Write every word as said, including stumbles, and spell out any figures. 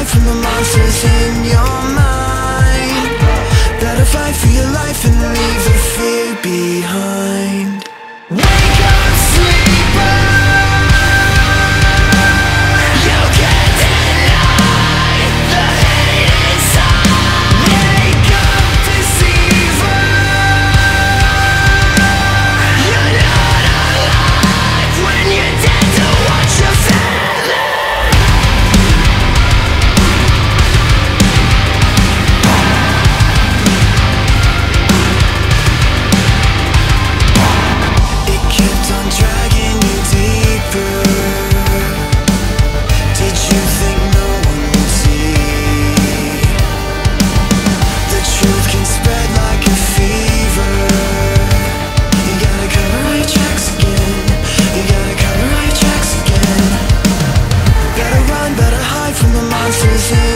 hide from the monsters in your mind. Better fight for your life and leave the fear behind. Wake up, sleeper. You can't deny the hate inside. Wake up, deceiver. You're not alive when you're dead to watch your family. It kept on dragging you deeper. Did you think no one would see? The truth can spread like a fever. You gotta cover all your tracks again. You gotta cover all your tracks again. Better run, better hide from the monsters in